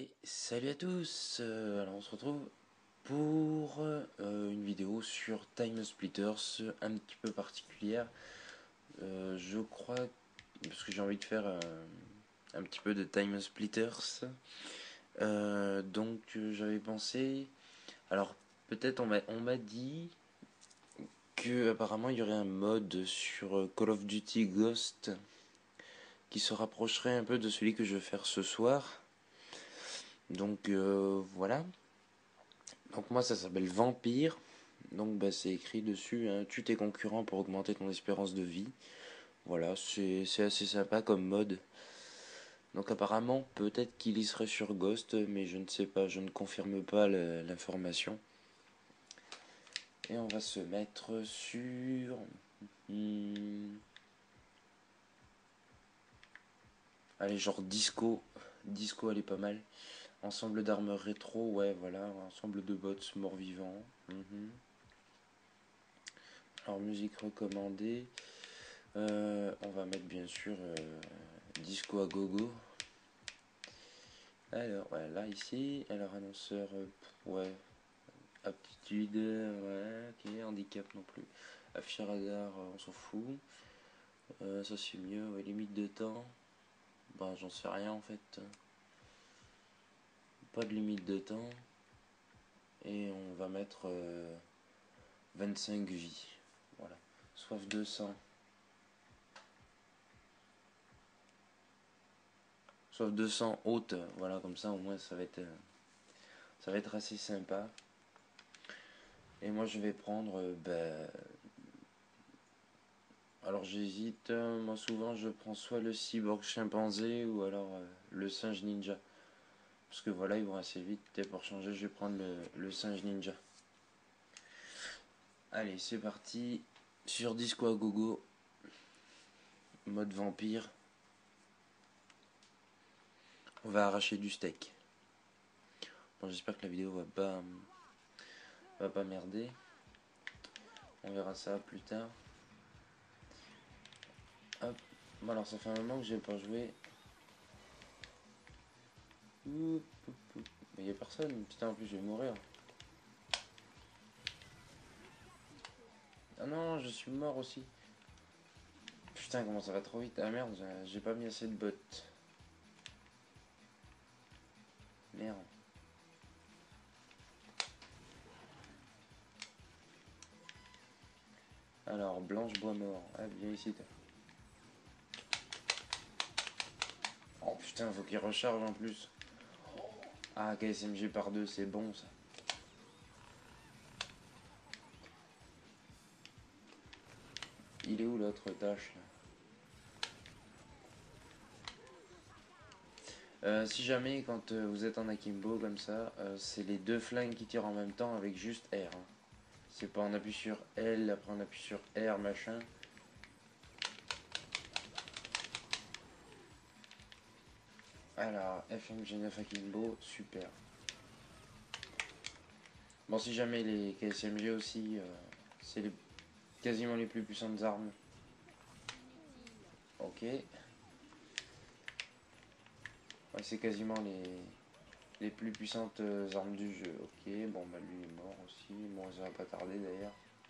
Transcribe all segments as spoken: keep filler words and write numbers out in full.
Et salut à tous. Euh, alors on se retrouve pour euh, une vidéo sur Time Splitters un petit peu particulière. Euh, je crois, parce que j'ai envie de faire euh, un petit peu de Time Splitters. Euh, donc euh, j'avais pensé, alors peut-être on m'a on m'a dit que apparemment il y aurait un mode sur euh, Call of Duty Ghost qui se rapprocherait un peu de celui que je vais faire ce soir. Donc euh, voilà. Donc moi ça s'appelle Vampire. Donc bah, c'est écrit dessus, hein, tue tes concurrents pour augmenter ton espérance de vie. Voilà, c'est c'est assez sympa comme mode. Donc apparemment peut-être qu'il y serait sur Ghost, mais je ne sais pas, je ne confirme pas l'information. Et on va se mettre sur... Hmm, allez, genre disco. Disco elle est pas mal. Ensemble d'armures rétro, ouais voilà, ensemble de bots morts-vivants. Mhm. Alors musique recommandée. Euh, on va mettre bien sûr euh, disco à gogo. Alors, ouais, là, ici, alors annonceur, euh, ouais, aptitude, ouais, ok, handicap non plus. Affiche radar, euh, on s'en fout. Euh, ça c'est mieux, ouais, limite de temps. Bah, j'en sais rien en fait. Pas de limite de temps. Et on va mettre euh, vingt-cinq vies. Voilà. Soif de sang. Soif de sang haute. Voilà, comme ça au moins ça va être, euh, ça va être assez sympa. Et moi je vais prendre, euh, bah, alors j'hésite, euh, moi souvent je prends soit le cyborg chimpanzé ou alors euh, le singe ninja. Parce que voilà, ils vont assez vite. Et pour changer, je vais prendre le, le singe ninja. Allez, c'est parti. Sur Disco à gogo. Mode vampire. On va arracher du steak. Bon, j'espère que la vidéo va pas, va pas merder. On verra ça plus tard. Hop. Bon, alors ça fait un moment que j'ai pas joué. Mais il y a personne. Putain, en plus je vais mourir. Ah non, je suis mort aussi. Putain, comment ça va trop vite. Ah merde, j'ai pas mis assez de bots. Merde. Alors, Blanche Bois Mort. Ah, viens ici, toi. Oh putain, faut qu'il recharge en plus. Ah, K S M G par deux, c'est bon ça. Il est où l'autre tâche là? Euh, si jamais, quand euh, vous êtes en akimbo comme ça, euh, c'est les deux flingues qui tirent en même temps avec juste R. Hein. C'est pas on appuie sur L, après on appuie sur R, machin. Alors, F M G neuf akimbo, super. Bon, si jamais les K S M G aussi, euh, c'est les, quasiment les plus puissantes armes. Ok. Ouais, c'est quasiment les, les plus puissantes armes du jeu. Ok, bon, bah lui est mort aussi. Bon, ça va pas tarder d'ailleurs.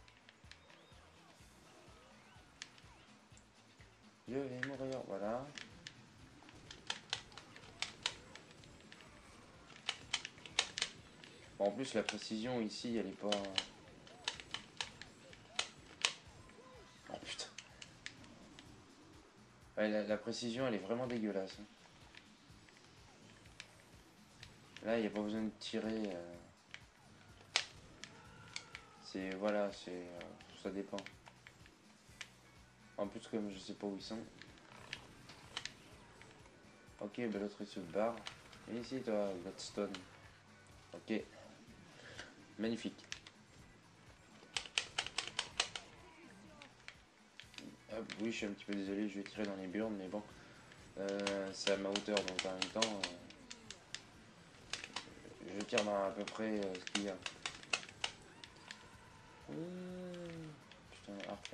Je vais mourir, voilà. Bon, en plus, la précision ici, elle est pas... Oh putain. Ouais, la, la précision, elle est vraiment dégueulasse. Hein. Là, il n'y a pas besoin de tirer. Euh... C'est... Voilà, c'est... Euh... ça dépend. En plus, comme je sais pas où ils sont. Ok, bah l'autre, il se barre. Et ici, toi, Gladstone. Ok. Magnifique. Hop, oui, je suis un petit peu désolé, je vais tirer dans les burnes, mais bon. Euh, c'est à ma hauteur, donc en même temps... Euh... Je tire dans à peu près euh, ce qu'il y a. Mmh. Putain, harpon.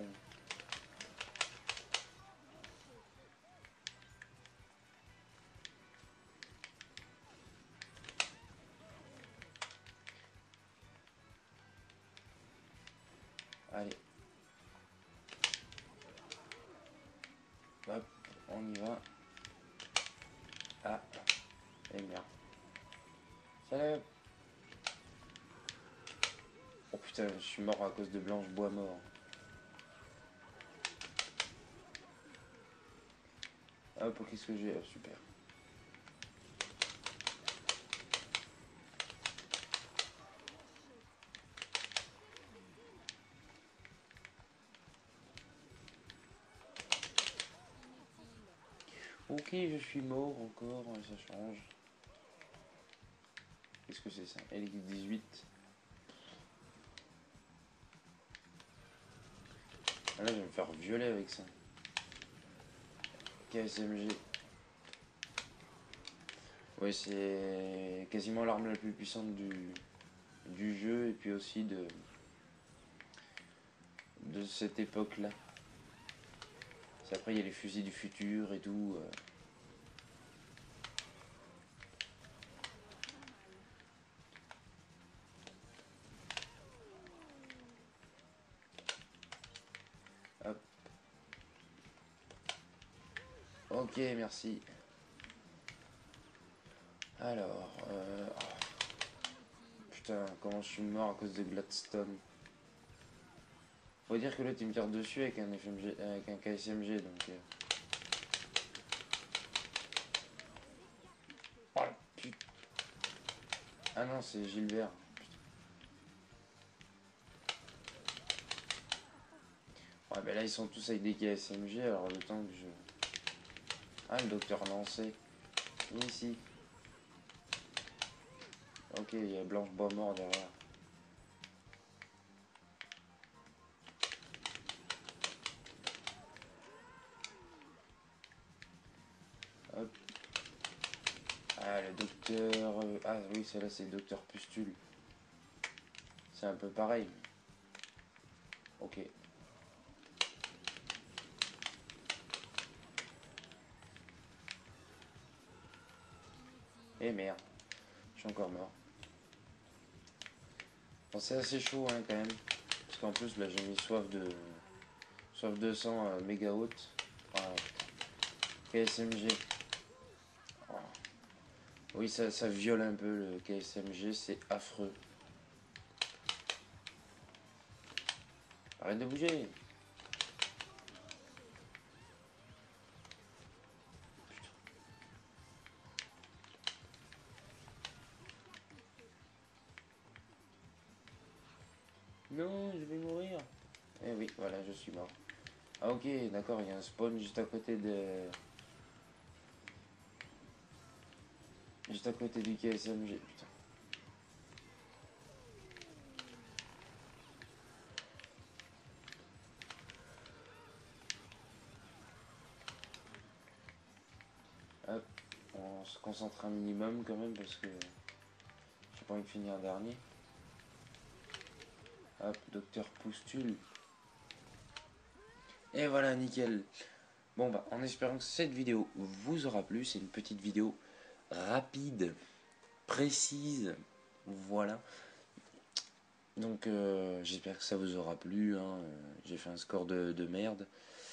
Allez. Hop, on y va. Ah. Et merde. Salut. Oh putain, je suis mort à cause de Blanche Bois mort. Hop, qu'est-ce que j'ai? Oh, super. Ok, je suis mort encore, ça change. Qu'est-ce que c'est ça? L X dix-huit. Ah là, je vais me faire violer avec ça. K S M G. Ouais, c'est quasiment l'arme la plus puissante du, du jeu et puis aussi de, de cette époque-là. Après, il y a les fusils du futur et tout. Euh. Hop. Ok, merci. Alors, euh... oh. Putain, comment je suis mort à cause de Gladstone. Faut dire que là, tu me tires dessus avec un F M G, avec un K S M G, donc... Euh... Oh, putain. Ah non, c'est Gilbert. Ouais, ben là, ils sont tous avec des K S M G, alors le temps que je... Ah, le docteur lancé. Ici. Ok, il y a Blanche Bois mort derrière. Hop. Ah, le docteur... Euh... Ah oui, celle-là, c'est le docteur Pustule. C'est un peu pareil. Ok. Et merde. Je suis encore mort. Bon, c'est assez chaud, hein, quand même. Parce qu'en plus, là, j'ai mis soif de... Soif de sang euh, méga haute. Voilà. K S M G. Voilà. Oui, ça, ça viole un peu le K S M G, c'est affreux. Arrête de bouger. Non, je vais mourir. Eh oui, voilà, je suis mort. Ah ok, d'accord, il y a un spawn juste à côté de... Juste à côté du K S M G, putain. Hop, on se concentre un minimum quand même parce que... J'ai pas envie de finir dernier. Hop, docteur Pustule. Et voilà, nickel. Bon bah, en espérant que cette vidéo vous aura plu, c'est une petite vidéo rapide, précise, voilà. Donc euh, j'espère que ça vous aura plu, hein. J'ai fait un score de, de merde.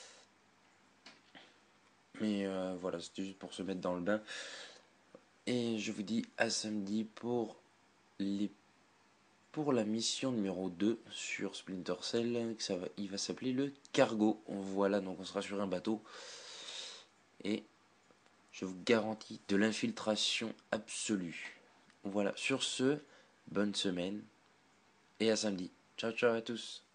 Mais euh, voilà, c'était juste pour se mettre dans le bain. Et je vous dis à samedi pour les pour la mission numéro deux sur Splinter Cell, ça va, il va s'appeler le cargo. Voilà, donc on sera sur un bateau. Et je vous garantis de l'infiltration absolue. Voilà, sur ce, bonne semaine. Et à samedi. Ciao, ciao à tous.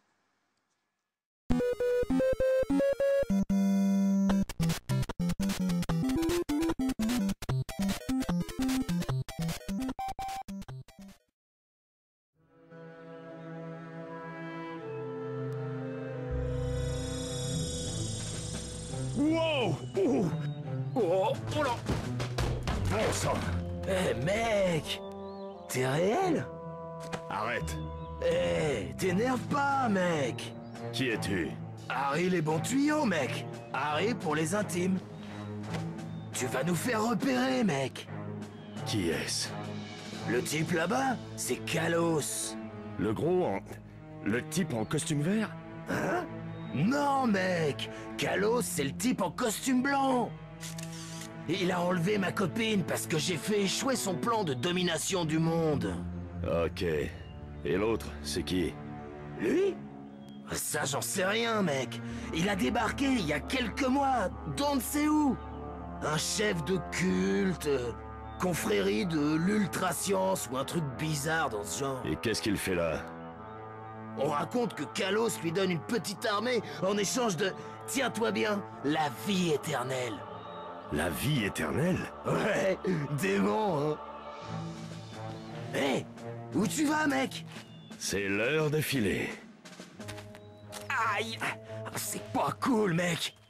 Wow! Oh! Oh! Oh là! Bon sang! Eh hey, mec! T'es réel? Arrête! Eh, hey, t'énerve pas, mec! Qui es-tu? Harry les bons tuyaux, mec! Harry pour les intimes! Tu vas nous faire repérer, mec! Qui est-ce? Le type là-bas, c'est Kalos! Le gros en... Le type en costume vert? Hein? Non, mec! Kalos, c'est le type en costume blanc! Il a enlevé ma copine parce que j'ai fait échouer son plan de domination du monde. Ok. Et l'autre, c'est qui? Lui? Ça, j'en sais rien, mec. Il a débarqué il y a quelques mois, d'on ne sait où. Un chef de culte, euh, confrérie de l'ultra-science ou un truc bizarre dans ce genre. Et qu'est-ce qu'il fait là? On raconte que Kalos lui donne une petite armée en échange de, tiens-toi bien, la vie éternelle. La vie éternelle? Ouais, démon, hein. Hé, hey, où tu vas, mec? C'est l'heure de filer. Aïe! C'est pas cool, mec!